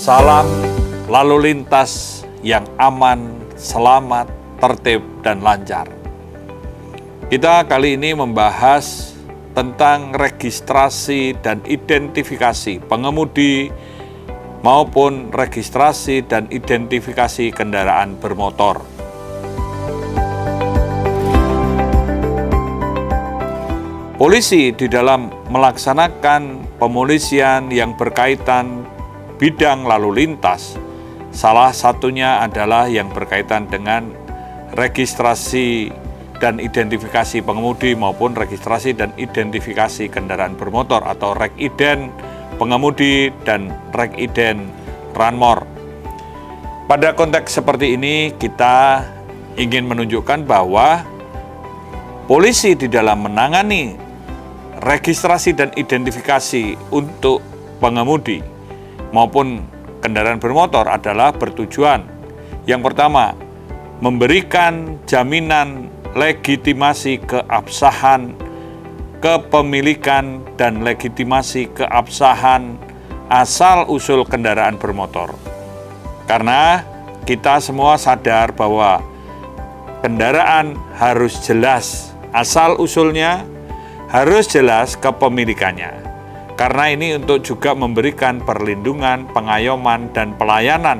Salam lalu lintas yang aman, selamat, tertib, dan lancar. Kita kali ini membahas tentang registrasi dan identifikasi pengemudi maupun registrasi dan identifikasi kendaraan bermotor. Polisi di dalam melaksanakan pemolisian yang berkaitan bidang lalu lintas, salah satunya adalah yang berkaitan dengan registrasi dan identifikasi pengemudi maupun registrasi dan identifikasi kendaraan bermotor atau Rek-Iden pengemudi dan Rek-Iden Ranmor. Pada konteks seperti ini kita ingin menunjukkan bahwa polisi di dalam menangani registrasi dan identifikasi untuk pengemudi maupun kendaraan bermotor adalah bertujuan yang pertama, memberikan jaminan legitimasi keabsahan, kepemilikan, dan legitimasi keabsahan asal-usul kendaraan bermotor. Karena kita semua sadar bahwa kendaraan harus jelas asal-usulnya, harus jelas kepemilikannya. Karena ini untuk juga memberikan perlindungan, pengayoman, dan pelayanan.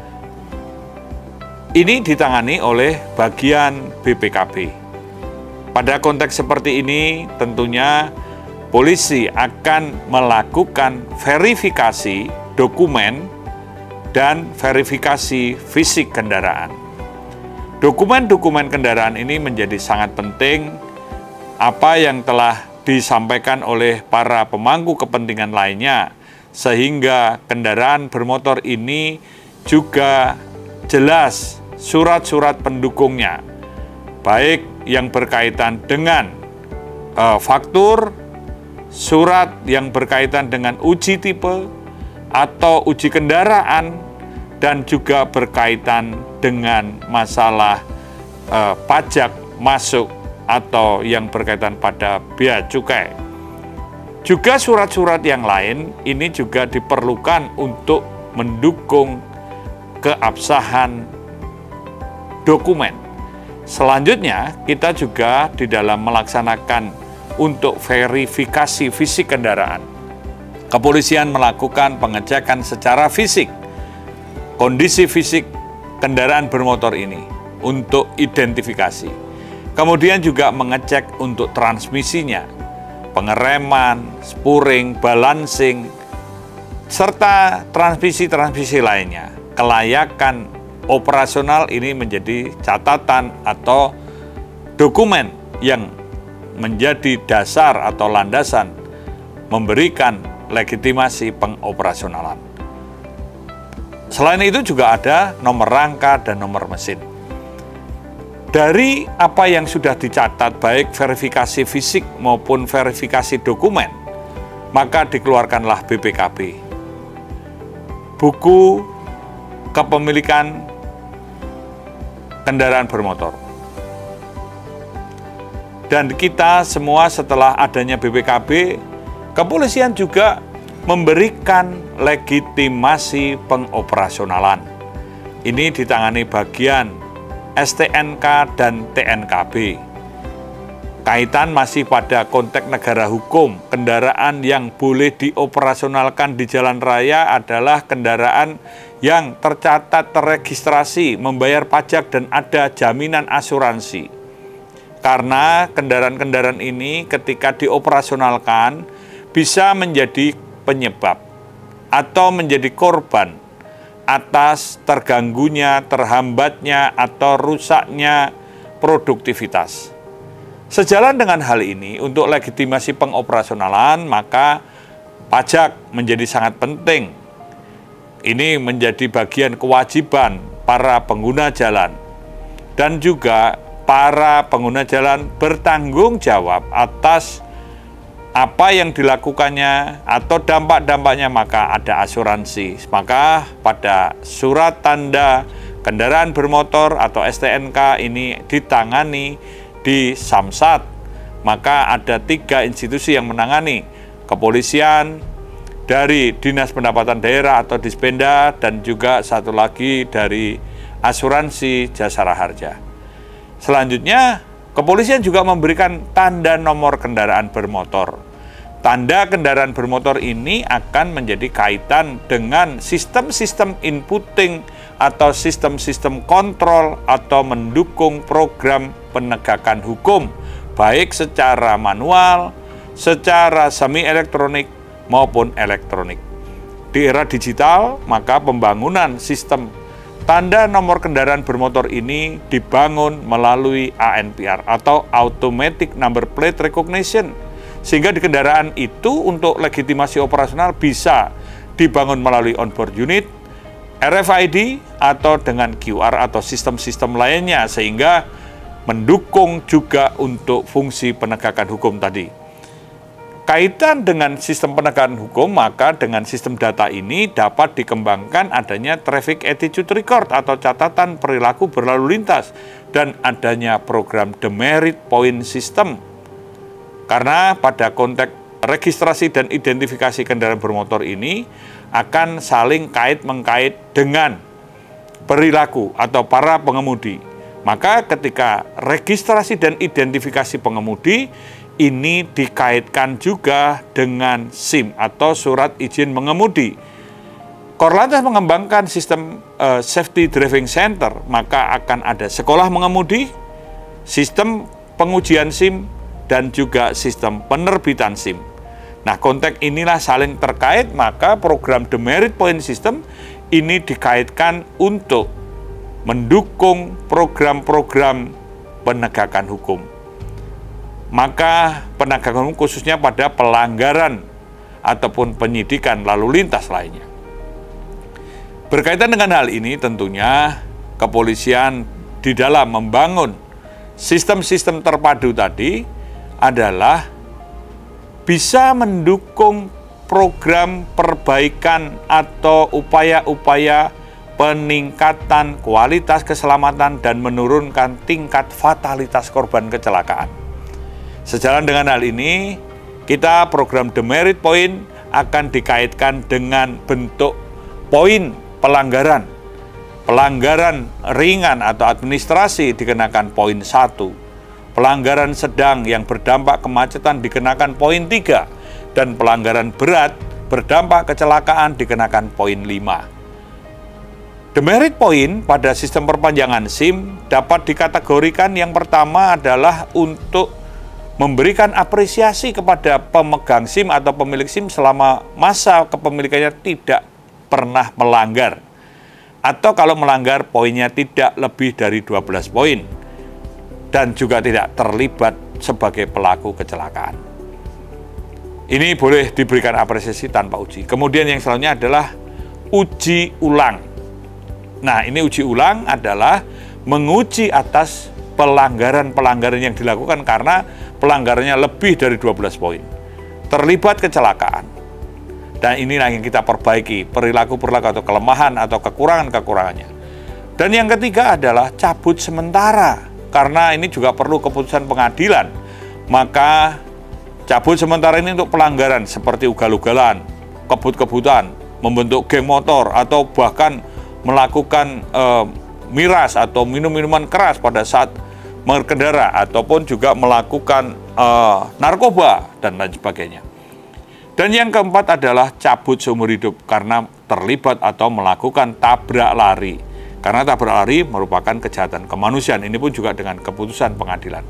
Ini ditangani oleh bagian BPKB. Pada konteks seperti ini, tentunya polisi akan melakukan verifikasi dokumen dan verifikasi fisik kendaraan. Dokumen-dokumen kendaraan ini menjadi sangat penting. Apa yang telah disampaikan oleh para pemangku kepentingan lainnya, sehingga kendaraan bermotor ini juga jelas surat-surat pendukungnya, baik yang berkaitan dengan faktur, surat yang berkaitan dengan uji tipe atau uji kendaraan, dan juga berkaitan dengan masalah pajak masuk atau yang berkaitan pada bea cukai. Juga surat-surat yang lain ini juga diperlukan untuk mendukung keabsahan dokumen. Selanjutnya, kita juga di dalam melaksanakan untuk verifikasi fisik kendaraan. Kepolisian melakukan pengecekan secara fisik kondisi fisik kendaraan bermotor ini untuk identifikasi. Kemudian juga mengecek untuk transmisinya, pengereman, spuring, balancing, serta transmisi-transmisi lainnya. Kelayakan operasional ini menjadi catatan atau dokumen yang menjadi dasar atau landasan memberikan legitimasi pengoperasionalan. Selain itu juga ada nomor rangka dan nomor mesin. Dari apa yang sudah dicatat, baik verifikasi fisik maupun verifikasi dokumen, maka dikeluarkanlah BPKB, buku kepemilikan kendaraan bermotor. Dan kita semua setelah adanya BPKB, kepolisian juga memberikan legitimasi pengoperasionalan. Ini ditangani bagian STNK dan TNKB. Kaitan masih pada konteks negara hukum, kendaraan yang boleh dioperasionalkan di jalan raya adalah kendaraan yang tercatat, terregistrasi, membayar pajak, dan ada jaminan asuransi. Karena kendaraan-kendaraan ini ketika dioperasionalkan bisa menjadi penyebab atau menjadi korban atas terganggunya, terhambatnya, atau rusaknya produktivitas. Sejalan dengan hal ini, untuk legitimasi pengoperasionalan, maka pajak menjadi sangat penting. Ini menjadi bagian kewajiban para pengguna jalan. Dan juga para pengguna jalan bertanggung jawab atas apa yang dilakukannya atau dampak-dampaknya, maka ada asuransi. Maka pada surat tanda kendaraan bermotor atau STNK ini ditangani di Samsat, maka ada 3 institusi yang menangani: kepolisian, dari Dinas Pendapatan Daerah atau Dispenda, dan juga satu lagi dari asuransi jasara harja. Selanjutnya, kepolisian juga memberikan tanda nomor kendaraan bermotor. Tanda kendaraan bermotor ini akan menjadi kaitan dengan sistem-sistem inputting atau sistem-sistem kontrol atau mendukung program penegakan hukum, baik secara manual, secara semi elektronik, maupun elektronik. Di era digital, maka pembangunan sistem tanda nomor kendaraan bermotor ini dibangun melalui ANPR atau Automatic Number Plate Recognition, sehingga di kendaraan itu untuk legitimasi operasional bisa dibangun melalui onboard unit, RFID, atau dengan QR atau sistem-sistem lainnya, sehingga mendukung juga untuk fungsi penegakan hukum tadi. Kaitan dengan sistem penegakan hukum, maka dengan sistem data ini dapat dikembangkan adanya Traffic Attitude Record atau catatan perilaku berlalu lintas, dan adanya program Demerit Point System. Karena pada konteks registrasi dan identifikasi kendaraan bermotor ini akan saling kait-mengkait dengan perilaku atau para pengemudi. Maka ketika registrasi dan identifikasi pengemudi ini dikaitkan juga dengan SIM atau surat izin mengemudi. Korlantas mengembangkan sistem Safety Driving Center, maka akan ada sekolah mengemudi, sistem pengujian SIM, dan juga sistem penerbitan SIM. Nah, konteks inilah saling terkait, maka program Demerit Point System ini dikaitkan untuk mendukung program-program penegakan hukum. Maka penegakan hukum khususnya pada pelanggaran ataupun penyidikan lalu lintas lainnya. Berkaitan dengan hal ini tentunya kepolisian di dalam membangun sistem-sistem terpadu tadi adalah bisa mendukung program perbaikan atau upaya-upaya peningkatan kualitas keselamatan dan menurunkan tingkat fatalitas korban kecelakaan. Sejalan dengan hal ini, kita program Demerit Point akan dikaitkan dengan bentuk poin pelanggaran. Pelanggaran ringan atau administrasi dikenakan poin 1. Pelanggaran sedang yang berdampak kemacetan dikenakan poin 3, dan pelanggaran berat berdampak kecelakaan dikenakan poin 5. Demerit point pada sistem perpanjangan SIM dapat dikategorikan yang pertama adalah untuk memberikan apresiasi kepada pemegang SIM atau pemilik SIM selama masa kepemilikannya tidak pernah melanggar, atau kalau melanggar poinnya tidak lebih dari 12 poin. Dan juga tidak terlibat sebagai pelaku kecelakaan. Ini boleh diberikan apresiasi tanpa uji. Kemudian yang selanjutnya adalah uji ulang. Nah, ini uji ulang adalah menguji atas pelanggaran-pelanggaran yang dilakukan karena pelanggarannya lebih dari 12 poin. Terlibat kecelakaan. Dan inilah yang kita perbaiki, perilaku-perilaku atau kelemahan atau kekurangan-kekurangannya. Dan yang ketiga adalah cabut sementara. Karena ini juga perlu keputusan pengadilan, maka cabut sementara ini untuk pelanggaran seperti ugal-ugalan, kebut-kebutan, membentuk geng motor, atau bahkan melakukan miras atau minum-minuman keras pada saat berkendara, ataupun juga melakukan narkoba, dan lain sebagainya. Dan yang keempat adalah cabut seumur hidup karena terlibat atau melakukan tabrak lari. Karena tabrak lari merupakan kejahatan kemanusiaan, ini pun juga dengan keputusan pengadilan.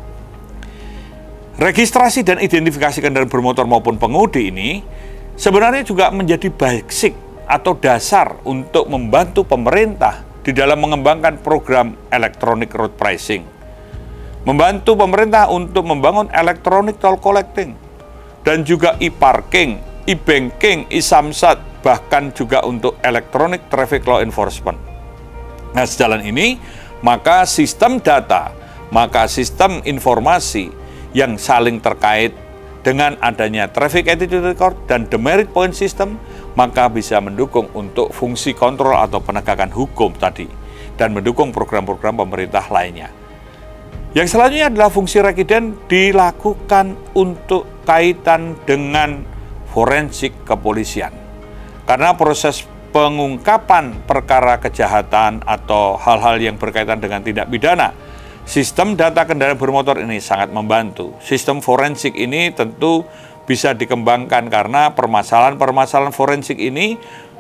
Registrasi dan identifikasi kendaraan bermotor maupun pengemudi ini sebenarnya juga menjadi basic atau dasar untuk membantu pemerintah di dalam mengembangkan program electronic road pricing. Membantu pemerintah untuk membangun electronic toll collecting, dan juga e-parking, e-banking, e-samsat, bahkan juga untuk electronic traffic law enforcement. Nah, sejalan ini, maka sistem data, maka sistem informasi yang saling terkait dengan adanya Traffic Attitude Record dan Demerit Point System, maka bisa mendukung untuk fungsi kontrol atau penegakan hukum tadi, dan mendukung program-program pemerintah lainnya. Yang selanjutnya adalah fungsi rekiden dilakukan untuk kaitan dengan forensik kepolisian. Karena proses pengungkapan perkara kejahatan atau hal-hal yang berkaitan dengan tindak pidana, sistem data kendaraan bermotor ini sangat membantu. Sistem forensik ini tentu bisa dikembangkan karena permasalahan-permasalahan forensik ini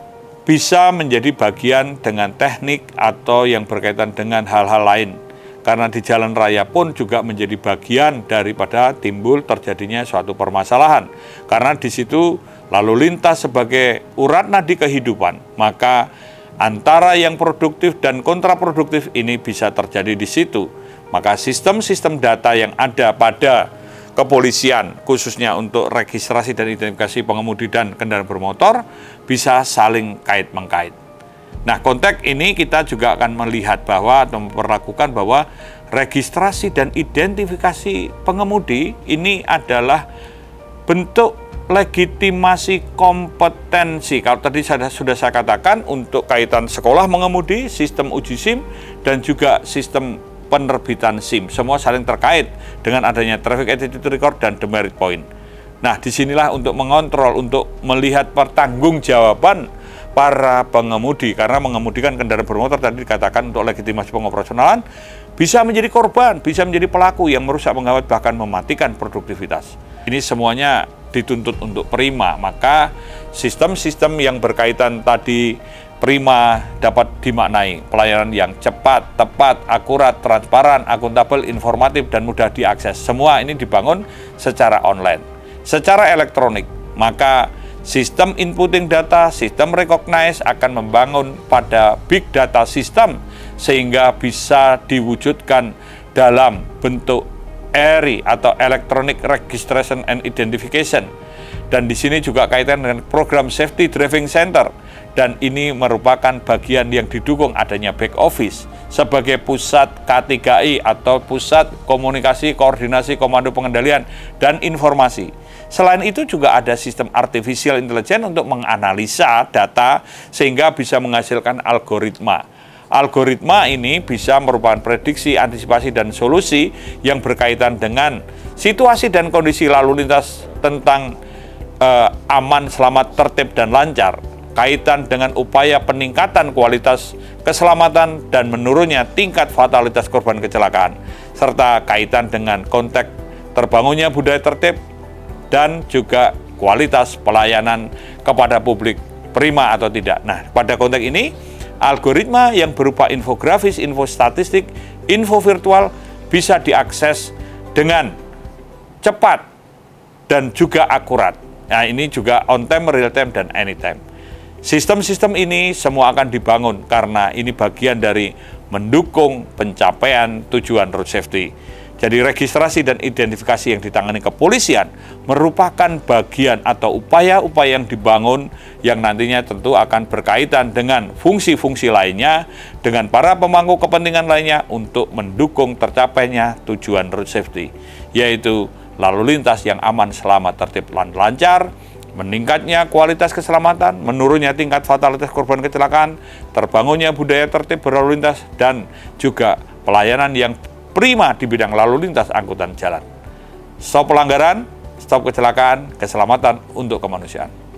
bisa menjadi bagian dengan teknik atau yang berkaitan dengan hal-hal lain. Karena di jalan raya pun juga menjadi bagian daripada timbul terjadinya suatu permasalahan. Karena di situ lalu lintas sebagai urat nadi kehidupan, maka antara yang produktif dan kontraproduktif ini bisa terjadi di situ. Maka sistem-sistem data yang ada pada kepolisian, khususnya untuk registrasi dan identifikasi pengemudi dan kendaraan bermotor, bisa saling kait-mengkait. Nah, konteks ini kita juga akan melihat bahwa atau memperlakukan bahwa registrasi dan identifikasi pengemudi ini adalah bentuk legitimasi kompetensi. Kalau tadi sudah saya katakan untuk kaitan sekolah mengemudi, sistem uji SIM, dan juga sistem penerbitan SIM. Semua saling terkait dengan adanya traffic attitude record dan demerit point. Nah, disinilah untuk mengontrol, untuk melihat pertanggungjawaban para pengemudi, karena mengemudikan kendaraan bermotor tadi dikatakan untuk legitimasi pengoperasionalan bisa menjadi korban, bisa menjadi pelaku yang merusak, menghambat, bahkan mematikan produktivitas. Ini semuanya dituntut untuk prima, maka sistem-sistem yang berkaitan tadi prima dapat dimaknai pelayanan yang cepat, tepat, akurat, transparan, akuntabel, informatif, dan mudah diakses. Semua ini dibangun secara online, secara elektronik, maka sistem inputting data, sistem recognize akan membangun pada big data system sehingga bisa diwujudkan dalam bentuk ERI atau Electronic Registration and Identification. Dan di sini juga kaitan dengan program Safety Driving Center, dan ini merupakan bagian yang didukung adanya back office sebagai pusat K3I atau pusat komunikasi, koordinasi, komando pengendalian, dan informasi. Selain itu juga ada sistem artificial intelligence untuk menganalisa data sehingga bisa menghasilkan algoritma. Algoritma ini bisa merupakan prediksi, antisipasi, dan solusi yang berkaitan dengan situasi dan kondisi lalu lintas tentang aman, selamat, tertib, dan lancar. Kaitan dengan upaya peningkatan kualitas keselamatan dan menurunnya tingkat fatalitas korban kecelakaan. Serta kaitan dengan konteks terbangunnya budaya tertib dan juga kualitas pelayanan kepada publik prima atau tidak. Nah, pada konteks ini, algoritma yang berupa infografis, info statistik, info virtual bisa diakses dengan cepat dan juga akurat. Nah, ini juga on time, real time, dan anytime. Sistem-sistem ini semua akan dibangun karena ini bagian dari mendukung pencapaian tujuan road safety. Jadi registrasi dan identifikasi yang ditangani kepolisian merupakan bagian atau upaya-upaya yang dibangun yang nantinya tentu akan berkaitan dengan fungsi-fungsi lainnya dengan para pemangku kepentingan lainnya untuk mendukung tercapainya tujuan road safety, yaitu lalu lintas yang aman, selamat, tertib, dan lancar, meningkatnya kualitas keselamatan, menurunnya tingkat fatalitas korban kecelakaan, terbangunnya budaya tertib berlalu lintas, dan juga pelayanan yang prima di bidang lalu lintas angkutan jalan. Stop pelanggaran, stop kecelakaan, keselamatan untuk kemanusiaan.